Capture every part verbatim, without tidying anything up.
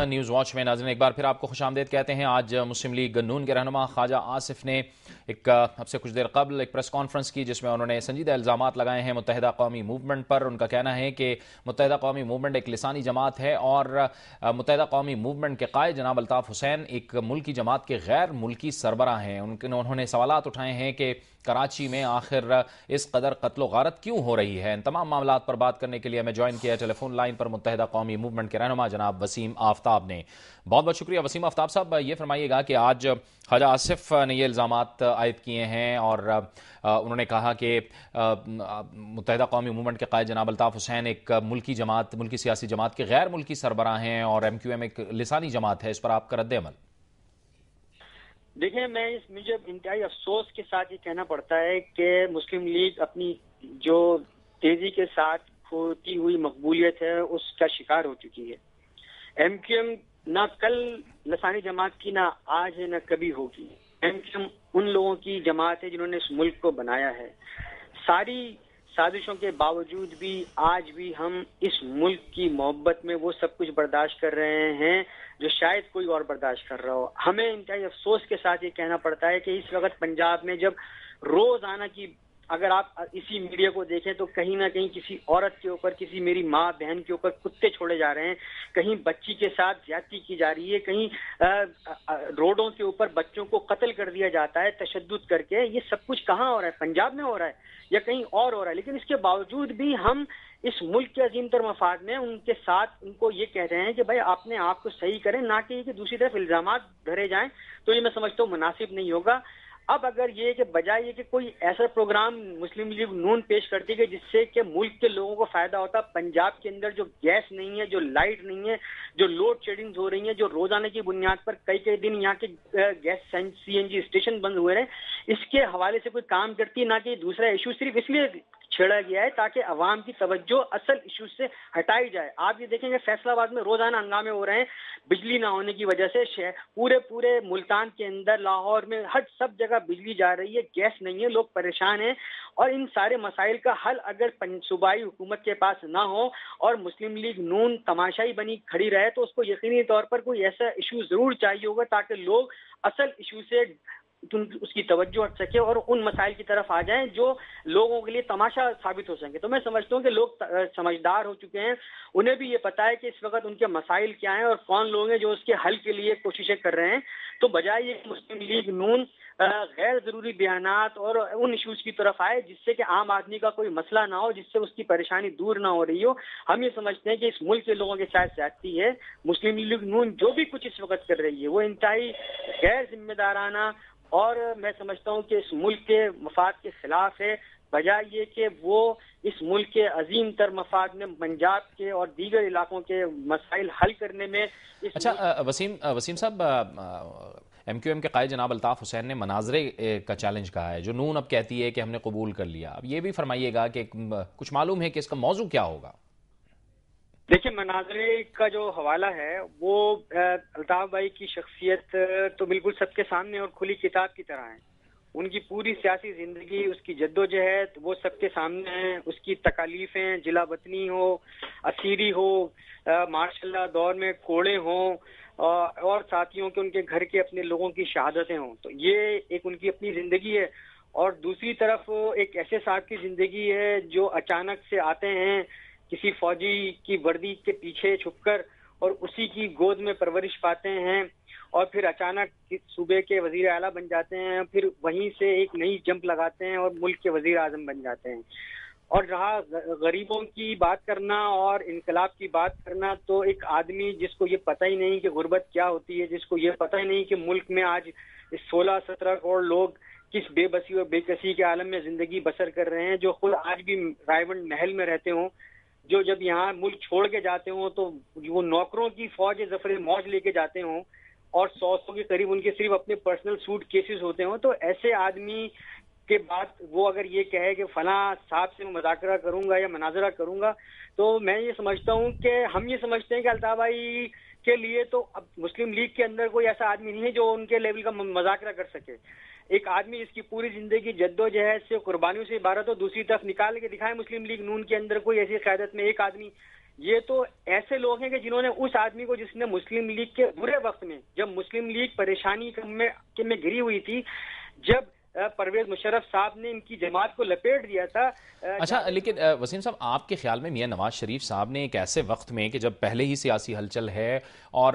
News watch میں ناظرین ایک بار پھر آپ کو خوش آمدید کہتے ہیں۔ آج مسلم لیگ نون کے رہنما خواجہ آصف نے ایک اب سے کچھ دیر قبل ایک پریس کانفرنس کی جس میں انہوں نے سنجیدہ الزامات لگائے ہیں متحدہ قومی موومنٹ پر۔ ان کا کہنا ہے کہ متحدہ قومی موومنٹ ایک لسانی جماعت ہے اور متحدہ قومی موومنٹ کے قائد جناب الطاف حسین ایک ملکی جماعت کے غیر ملکی سربراہ ہیں۔ انہوں نے سوالات اٹھائے ہیں کہ کراچی میں آخر اس قدر قتل و غارت کیوں ہو رہی ہے۔ ان تمام معاملات پر بات کرنے کے لیے ہمیں جوائن کیا ٹیلی فون لائن پر متحدہ قومی موومنٹ کے رہنما جناب وسیم آفتاب نے۔ بہت بہت شکریہ وسیم آفتاب صاحب۔ یہ فرمائیے گا کہ آج خواجہ آصف نے یہ الزامات عائد کیے ہیں اور انہوں نے کہا کہ متحدہ قومی موومنٹ کے قائد جناب الطاف حسین ایک ملکی جماعت ملکی سیاسی جماعت کے غیر ملکی سربراہ ہیں اور ایم کیو ایم ایک لسانی جماعت ہے۔ اس پر آپ کا رد عمل؟ دیکھیں، میں اس مجھے انتہائی افسوس کے ساتھ یہ کہنا پڑتا ہے کہ مسلم لیگ اپنی جو تیزی کے ساتھ کھوتی ہوئی مقبولیت ہے اس کا شکار ہو چکی ہے۔ ایم کیو ایم نہ کل لسانی جماعت کی نہ آج ہے نہ کبھی ہوگی۔ ایم کیو ایم ان لوگوں کی جماعت ہے جنہوں نے اس ملک کو بنایا ہے۔ ساری سازشوں کے باوجود بھی آج بھی ہم اس ملک کی محبت میں وہ سب کچھ برداشت کر رہے ہیں جو شاید کوئی اور برداشت کر رہا ہو۔ ہمیں انتہائی افسوس کے ساتھ یہ کہنا پڑتا ہے کہ اس وقت پنجاب میں جب روزانہ کی اگر آپ اسی میڈیا کو دیکھیں تو کہیں نہ کہیں کسی عورت کے اوپر، کسی میری ماں بہن کے اوپر کتے چھوڑے جا رہے ہیں، کہیں بچی کے ساتھ زیادتی کی جا رہی ہے، کہیں روڈوں کے اوپر بچوں کو قتل کر دیا جاتا ہے تشدد کر کے۔ یہ سب کچھ کہاں ہو رہا ہے؟ پنجاب میں ہو رہا ہے یا کہیں اور ہو رہا ہے؟ لیکن اس کے باوجود بھی ہم اس ملک کے عظیم تر مفاد میں ان کے ساتھ ان کو یہ کہہ رہے ہیں کہ بھائی آپ نے آپ کو صحیح کریں، نہ کہ دوسری طرف الزامات دھرے جائیں، تو یہ میں سمجھتا ہوں مناسب نہیں ہوگا۔ اب اگر یہ کہ بجائے یہ کہ کوئی ایسا پروگرام مسلم لیگ نون پیش کرتی ہے جس سے کہ ملک کے لوگوں کو فائدہ ہوتا، پنجاب کے اندر جو گیس نہیں ہے، جو لائٹ نہیں ہے، جو لوڈ شیڈنگ ہو رہی ہیں، جو روزانہ کی بنیاد پر کئی کئی دن یہاں کے gas C N G station بند ہوئے رہے، اس کے حوالے سے کوئی کام کرتی ہے، نہ کہ دوسرا ایشو صرف اس لیے چھیڑا گیا ہے تاکہ عوام کی توجہ اصل ایشو سے ہٹائی جائے۔ آپ یہ دیکھیں گے فیصل آباد میں روزانہ ہنگامے ہو رہے ہیں بجلی نہ ہونے کی وجہ سے۔ پورے پورے ملتان کے اندر، لاہور میں، ہر سب جگہ بجلی جا رہی ہے، گیس نہیں ہے، لوگ پریشان ہیں۔ اور ان سارے مسائل کا حل اگر صوبائی حکومت کے پاس نہ ہو اور مسلم لیگ نون تماشائی بنی کھڑی رہے تو اس کو یقینی طور پر کوئی ایسا ایشو ضرور چاہیے ہوگا تاکہ لوگ اصل ایشو سے اس کی توجہ ہٹ سکے اور ان مسائل کی طرف آ جائیں جو لوگوں کے لیے تماشا ثابت ہو سکے۔ تو میں سمجھتا ہوں کہ لوگ سمجھدار ہو چکے ہیں، انہیں بھی یہ پتا ہے کہ اس وقت ان کے مسائل کیا ہیں اور کون لوگ ہیں جو اس کے حل کے لیے کوششیں کر رہے ہیں۔ تو بجائے یہ کہ مسلم لیگ نون غیر ضروری بیانات اور ان ایشوز کی طرف آئے جس سے کہ عام آدمی کا کوئی مسئلہ نہ ہو، جس سے اس کی پریشانی دور نہ ہو رہی ہو، ہم یہ سمجھتے ہیں کہ اس ملک کے لوگوں کے ساتھ زیادتی ہے۔ مسلم لیگ نون جو بھی کچھ اس وقت کر رہی ہے وہ انتہائی غیر ذمہ دارانہ اور میں سمجھتا ہوں کہ اس ملک کے مفاد کے خلاف ہے، بجائے یہ کہ وہ اس ملک کے عظیم تر مفاد میں پنجاب کے اور دیگر علاقوں کے مسائل حل کرنے میں۔ اچھا وسیم وسیم صاحب، ایم کیو ایم کے قائد جناب الطاف حسین نے مناظرے کا چیلنج کہا ہے جو نون اب کہتی ہے کہ ہم نے قبول کر لیا۔ اب یہ بھی فرمائیے گا کہ کچھ معلوم ہے کہ اس کا موضوع کیا ہوگا؟ دیکھیں، مناظرے کا جو حوالہ ہے وہ الطاف بھائی کی شخصیت تو بالکل سب کے سامنے اور کھلی کتاب کی طرح ہے۔ ان کی پوری سیاسی زندگی، اس کی جدوجہد وہ سب کے سامنے ہیں۔ اس کی تکالیفیں، جلا وطنی ہو، اسیری ہو، ماشاء اللہ دور میں کوڑے ہوں اور ساتھیوں کے ان کے گھر کے اپنے لوگوں کی شہادتیں ہوں، تو یہ ایک ان کی اپنی زندگی ہے۔ اور دوسری طرف ایک ایسے صاحب کی زندگی ہے جو اچانک سے آتے ہیں کسی فوجی کی وردی کے پیچھے چھپ کر اور اسی کی گود میں پرورش پاتے ہیں اور پھر اچانک صوبے کے وزیر اعلیٰ بن جاتے ہیں، پھر وہیں سے ایک نئی جمپ لگاتے ہیں اور ملک کے وزیر اعظم بن جاتے ہیں۔ اور رہا غریبوں کی بات کرنا اور انقلاب کی بات کرنا، تو ایک آدمی جس کو یہ پتہ ہی نہیں کہ غربت کیا ہوتی ہے، جس کو یہ پتہ ہی نہیں کہ ملک میں آج سولہ سترہ کروڑ لوگ کس بے بسی اور بے کسی کے عالم میں زندگی بسر کر رہے ہیں، جو خود آج بھی رائیونڈ محل میں رہتے ہوں، جو جب یہاں ملک چھوڑ کے جاتے ہوں تو وہ نوکروں کی فوج ظفر موج لے کے جاتے ہوں اور سو سو کے قریب ان کے صرف اپنے پرسنل سوٹ کیسز ہوتے ہوں، تو ایسے آدمی کے بعد وہ اگر یہ کہے کہ فلاں صاحب سے میں مذاکرہ کروں گا یا مناظرہ کروں گا، تو میں یہ سمجھتا ہوں کہ ہم یہ سمجھتے ہیں کہ الطاف بھائی کے لیے تو اب مسلم لیگ کے اندر کوئی ایسا آدمی نہیں ہے جو ان کے لیول کا مذاکرہ کر سکے۔ ایک آدمی جس کی پوری زندگی جدوجہد سے قربانیوں سے عبارت ہو، دوسری طرف نکال کے دکھائے مسلم لیگ نون کے اندر کوئی ایسی قیادت میں ایک آدمی یہ تو ایسے لوگ ہیں کہ جنہوں نے اس آدمی کو جس نے مسلم لیگ کے برے وقت میں، جب مسلم لیگ پریشانی میں میں گری ہوئی تھی، جب پرویز مشرف صاحب نے ان کی جماعت کو لپیٹ دیا تھا. اچھا لیکن وسیم صاحب، آپ کے خیال میں میاں نواز شریف صاحب نے ایک ایسے وقت میں کہ جب پہلے ہی سیاسی ہلچل ہے اور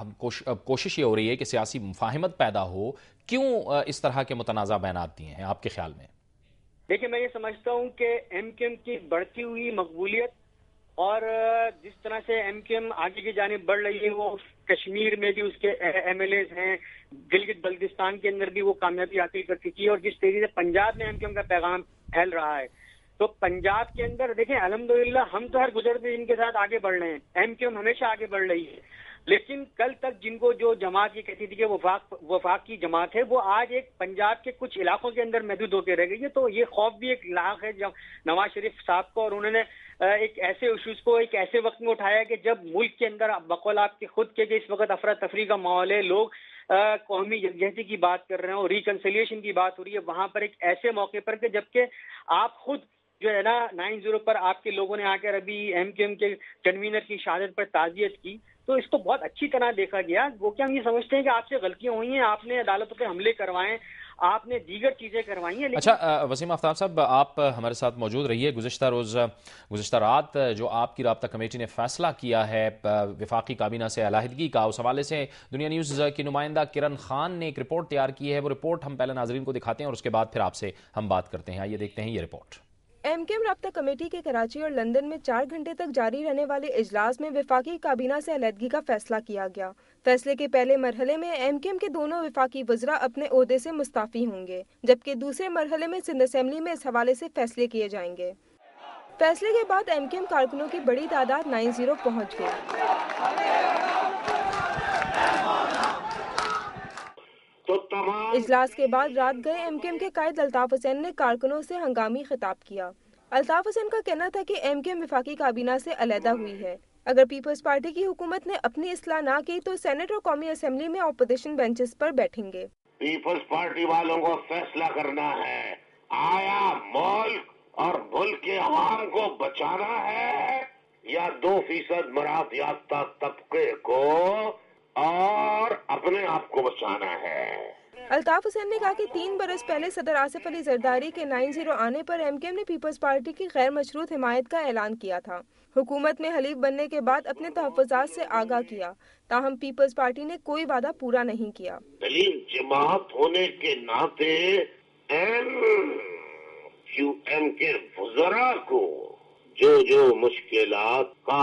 کوشش یہ ہو رہی ہے کہ سیاسی مفاہمت پیدا ہو، کیوں اس طرح کے متنازع بیانات دیے ہیں آپ کے خیال میں؟ دیکھیں، میں یہ سمجھتا ہوں کہ ایم کیو ایم کی بڑھتی ہوئی مقبولیت اور جس طرح سے ایم کیو ایم آگے کی جانب بڑھ رہی ہے، وہ کشمیر میں بھی اس کے ایم ایل ایز ہیں، گلگت بلتستان کے اندر بھی وہ کامیابی حاصل کر چکی ہے، اور جس طریقے سے پنجاب میں ایم کیو ایم کا پیغام پھیل رہا ہے، تو پنجاب کے اندر دیکھیں الحمدللہ ہم تو ہر گزرتے دن کے ساتھ آگے بڑھ رہے ہیں، ایم کیو ایم ہمیشہ آگے بڑھ رہی ہے، لیکن کل تک جن کو جو جماعت یہ کہتی تھی کہ وفاق وفاق کی جماعت ہے، وہ آج ایک پنجاب کے کچھ علاقوں کے اندر محدود ہو کے رہ گئی ہے. تو یہ خوف بھی ایک لاحق ہے جب نواز شریف صاحب کو، اور انہوں نے ایک ایسے ایشوز کو ایک ایسے وقت میں اٹھایا کہ جب ملک کے اندر بقول آپ کے خود کے کہ اس وقت افراتفری کا ماحول ہے، لوگ قومی یکجہتی کی بات کر رہے ہیں اور ریکنسیلیشن کی بات ہو رہی ہے، وہاں پر ایک ایسے موقع پر کہ جبکہ آپ خود جو ہے نا نائن زیرو پر آپ کے لوگوں نے آ کر ابھی ایم کیو ایم کے کنوینر کی شہادت پر تعزیت کی، تو اس کو بہت اچھی طرح دیکھا گیا. وہ کیا ہم یہ سمجھتے ہیں کہ آپ سے غلطیاں ہوئی ہیں، آپ نے عدالتوں پہ حملے کروائے، آپ نے دیگر چیزیں کروائی ہیں. اچھا وسیم آفتاب صاحب، آپ ہمارے ساتھ موجود رہیے. گزشتہ روز گزشتہ رات جو آپ کی رابطہ کمیٹی نے فیصلہ کیا ہے وفاقی کابینہ سے علیحدگی کا، اس حوالے سے دنیا نیوز کی نمائندہ کرن خان نے ایک رپورٹ تیار کی ہے. وہ رپورٹ ہم پہلے ناظرین کو دکھاتے ہیں اور اس کے بعد پھر آپ سے ہم بات کرتے ہیں. آئیے دیکھتے ہیں یہ رپورٹ. ایم کیو ایم رابطہ کمیٹی کے کراچی اور لندن میں چار گھنٹے تک جاری رہنے والے اجلاس میں وفاقی کابینہ سے علیحدگی کا فیصلہ کیا گیا. فیصلے کے پہلے مرحلے میں ایم کیو ایم کے دونوں وفاقی وزراء اپنے عہدے سے مستعفی ہوں گے، جبکہ دوسرے مرحلے میں سندھ اسمبلی میں اس حوالے سے فیصلے کیے جائیں گے. فیصلے کے بعد ایم کیو ایم کارکنوں کی بڑی تعداد نائن زیرو پہنچ گئی. اجلاس کے بعد رات گئے ایم کیو ایم کے قائد الطاف حسین نے کارکنوں سے ہنگامی خطاب کیا. الطاف حسین کا کہنا تھا کہ ایم کیو ایم وفاقی کابینہ سے علیحدہ ہوئی ہے. اگر پیپلز پارٹی کی حکومت نے اپنی اصلاح نہ کی تو سینٹ اور قومی اسمبلی میں اپوزیشن بینچز پر بیٹھیں گے. پیپلز پارٹی والوں کو فیصلہ کرنا ہے، آیا ملک اور ملک کے عوام کو بچانا ہے یا دو فیصد مراد یافتہ طبقے کو اور اپنے آپ کو بچانا ہے. الطاف حسین نے کہا کہ تین برس پہلے صدر آصف علی زرداری کے نائن زیرو آنے پر ایم کیو ایم نے پیپلز پارٹی کی غیر مشروط حمایت کا اعلان کیا تھا. حکومت میں حلیف بننے کے بعد اپنے تحفظات سے آگاہ کیا، تاہم پیپلز پارٹی نے کوئی وعدہ پورا نہیں کیا. دلیل جماعت ہونے کے ناطے ایم کیو ایم کے وزراء کو جو جو مشکلات کا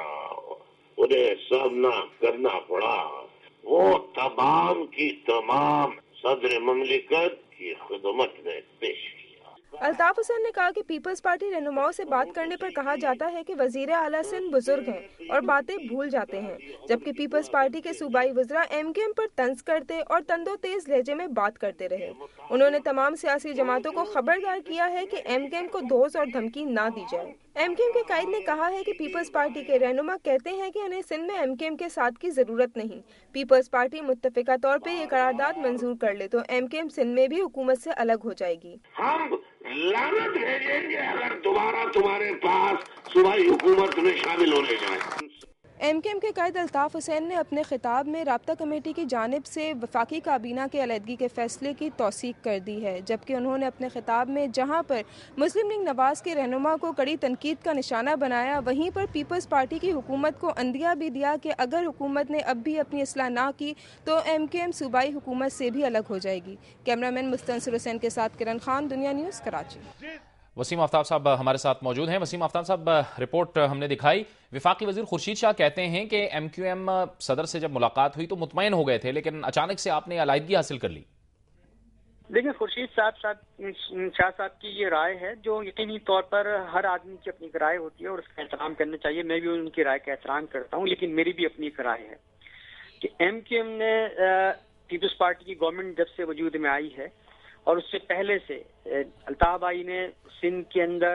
انہیں سامنا کرنا پڑا، وہ تمام کی تمام صدر مملکت کی خدمت میں پیش کیا. الطاف حسین نے کہا کہ پیپلز پارٹی رہنماؤں سے بات کرنے پر کہا جاتا ہے کہ وزیر اعلیٰ سندھ بزرگ ہیں اور باتیں بھول جاتے ہیں، جبکہ پیپلز پارٹی کے صوبائی وزراء ایم کیو ایم پر طنز کرتے اور تند و تیز لہجے میں بات کرتے رہے. انہوں نے تمام سیاسی جماعتوں کو خبردار کیا ہے کہ ایم کیو ایم کو دوز اور دھمکی نہ دی جائے. ایم کیو ایم کے قائد نے کہا ہے کہ پیپلز پارٹی کے رہنما کہتے ہیں کہ انہیں سندھ میں ایم کیو ایم کے ساتھ کی ضرورت نہیں. پیپلز پارٹی متفقہ طور پہ یہ قرارداد منظور کر لے تو ایم کیو ایم سندھ میں بھی حکومت سے الگ ہو جائے گی. ہم لعنت بھیجیں گے اگر دوبارہ تمہارے پاس صوبائی حکومت میں شامل ہونے جائیں. ایم کیو ایم کے قائد الطاف حسین نے اپنے خطاب میں رابطہ کمیٹی کی جانب سے وفاقی کابینہ کے علیحدگی کے فیصلے کی توثیق کر دی ہے، جبکہ انہوں نے اپنے خطاب میں جہاں پر مسلم لیگ نواز کے رہنما کو کڑی تنقید کا نشانہ بنایا، وہیں پر پیپلز پارٹی کی حکومت کو اندیہ بھی دیا کہ اگر حکومت نے اب بھی اپنی اصلاح نہ کی تو ایم کیو ایم صوبائی حکومت سے بھی الگ ہو جائے گی. کیمرہ مین مستنصر حسین کے ساتھ کرن خان، دنیا نیوز، کراچی. وسیم آفتاب صاحب ہمارے ساتھ موجود ہیں. وسیم آفتاب صاحب، رپورٹ ہم نے دکھائی. وفاقی وزیر خورشید شاہ کہتے ہیں کہ ایم کیو ایم صدر سے جب ملاقات ہوئی تو مطمئن ہو گئے تھے، لیکن اچانک سے آپ نے علیحدگی حاصل کر لی. دیکھیں، خورشید صاحب صاحب شاہ صاحب کی یہ رائے ہے جو یقینی طور پر ہر آدمی کی اپنی رائے ہوتی ہے اور اس کا احترام کرنا چاہیے. میں بھی ان کی رائے کا احترام کرتا ہوں، لیکن میری بھی اپنی ایک رائے ہے کہ ایم کیو ایم نے پیپلز پارٹی کی گورنمنٹ جب سے وجود میں آئی ہے اور اس سے پہلے سے الطاف بھائی نے سندھ کے اندر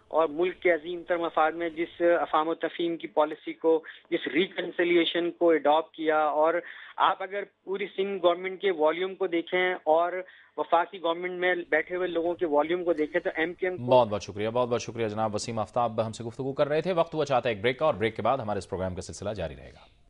اور ملک کے عظیم تر مفاد میں جس افہام و تفہیم کی پالیسی کو، جس ریکنسیلیشن کو اڈاپٹ کیا، اور آپ اگر پوری سندھ گورنمنٹ کے والیوم کو دیکھیں اور وفاقی گورنمنٹ میں بیٹھے ہوئے لوگوں کے والیوم کو دیکھیں تو ایم کیو ایم بہت بہت شکریہ بہت بہت شکریہ جناب وسیم آفتاب ہم سے گفتگو کر رہے تھے. وقت ہوا چاہتا ہے ایک بریک کا، اور بریک کے بعد ہمارے اس پروگرام کا سلسلہ جاری رہے گا.